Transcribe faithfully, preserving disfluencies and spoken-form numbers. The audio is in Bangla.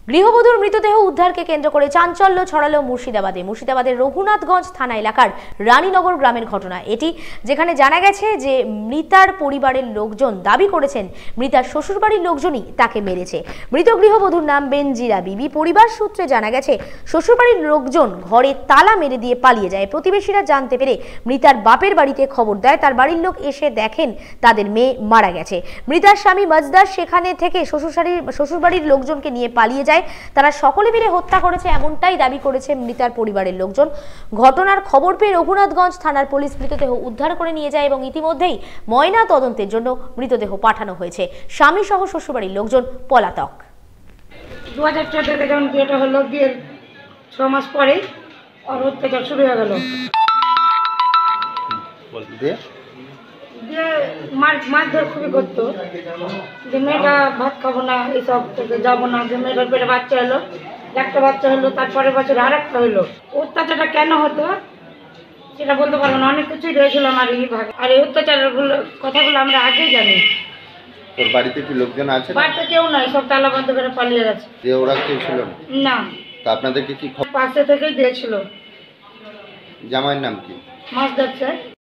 গৃহবধূর মৃতদেহ উদ্ধারকে কেন্দ্র করে চাঞ্চল্য ছড়ালো মুর্শিদাবাদে। মুর্শিদাবাদের রঘুনাথগঞ্জ থানা এলাকার রানীনগর গ্রামের ঘটনা এটি, যেখানে জানা গেছে যে মৃতার পরিবারের লোকজন দাবি করেছেন মৃতার শ্বশুরবাড়ির লোকজনই তাকে মেরেছে। মৃত গৃহবধূর নাম বেনজিরা বিবি। পরিবার সূত্রে জানা গেছে শ্বশুরবাড়ির লোকজন ঘরে তালা মেরে দিয়ে পালিয়ে যায়। প্রতিবেশীরা জানতে পেরে মৃতার বাপের বাড়িতে খবর দেয়। তার বাড়ির লোক এসে দেখেন তাদের মেয়ে মারা গেছে। মৃতার স্বামী মজদার সেখানে থেকে শ্বশুরবাড়ির শ্বশুরবাড়ির লোকজনকে নিয়ে পালিয়ে যায়। তারা সকলে মিলে হত্যা করেছে এমনটাই দাবি করেছে মৃতার পরিবারের লোকজন। ঘটনার খবর পেয়ে রঘুনাথগঞ্জ থানার পুলিশ মৃতদেহ উদ্ধার করে নিয়ে যায় এবং ইতিমধ্যেই ময়না তদন্তের জন্য মৃতদেহ পাঠানো হয়েছে। স্বামী সহ শ্বশুরবাড়ির লোকজন পলাতক। দু হাজার চোদ্দতে যখন বিয়েটা হলো, বিয়ের ছ মাস পরেই ওর অত্যাচার শুরু হয়ে গেল। দিয়ে মার মারধর খুবই করতো, যে মেয়েটা ভাত খাবো না, এইসব যাবো না। যে মেয়েটার পেটে বাচ্চা হলো, একটা বাচ্চা হলো, তারপরের বছর আর একটা হলো। অত্যাচারটা কেন হতো সেটা বলতে পারবো না, অনেক কিছুই রয়েছিল আমার এই ভাগে। আর এই অত্যাচারের কথাগুলো আমরা আগেই জানি। তোর বাড়িতে কি লোকজন আছে? বাড়িতে কেউ নাই, সব তালা বন্ধ করে পালিয়ে গেছে। যে ওরা কেউ ছিল না, তা আপনাদেরকে কি পাশে থেকেই দিয়েছিল। জামাইয়ের নাম কি? মাছ ধরছে।